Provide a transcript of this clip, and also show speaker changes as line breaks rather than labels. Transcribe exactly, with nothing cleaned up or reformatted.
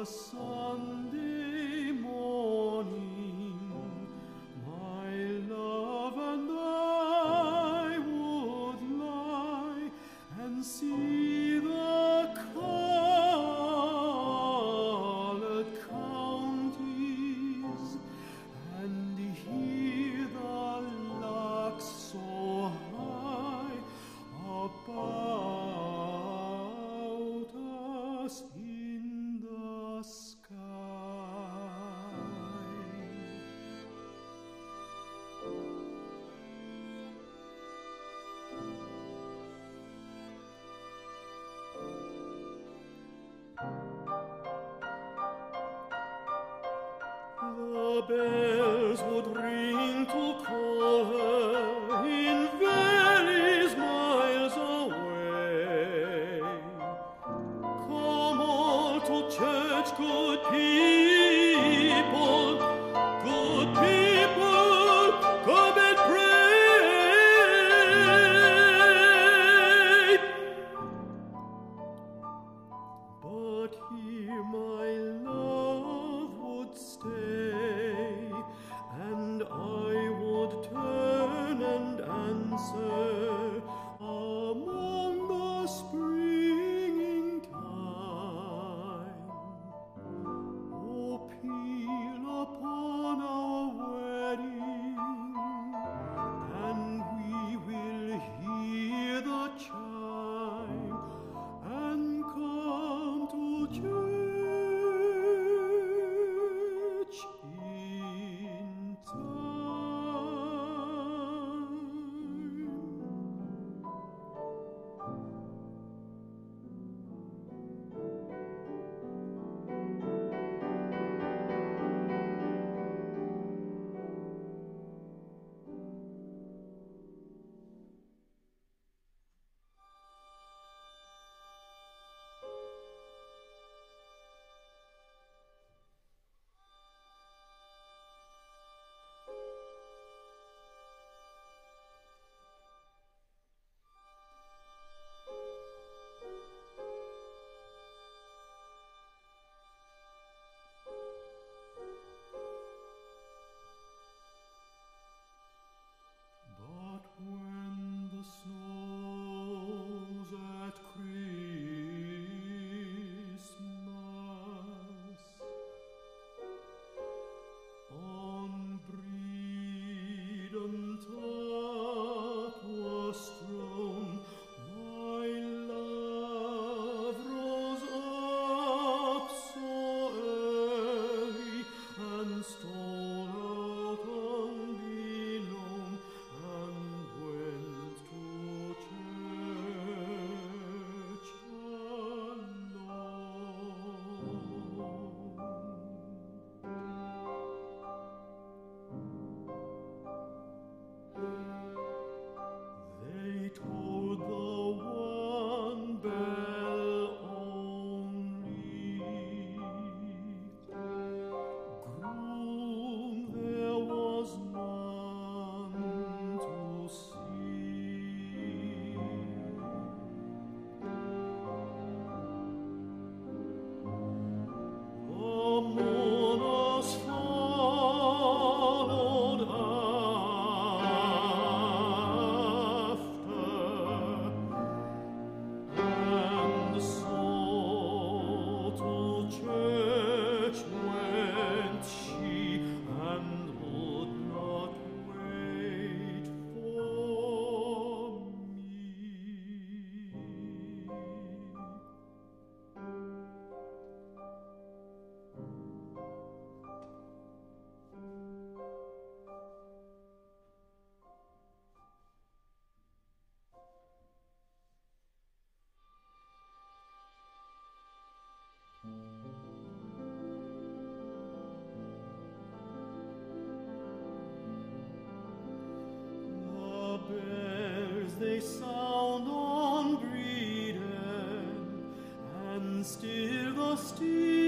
Sunday morning, my love and I would lie and see the colored counties and hear the larks so high about us in the sky. The bells would ring to call her in valleys miles away. Come all to church, good people, good people, come and pray. But here my love would stay, and I would turn and answer among the springing time. Oh, peal upon our wedding, and we will hear the chime and come to church in time. But when the snows at Christmas on Bredon top was thrown, my love rose up so early and stole out unbeknown and went to church alone. They told the one bell only. Groom there was none to see. The mourners followed after, and so to church went she, and would not wait for me. The bells they sound on Bredon, and still the steel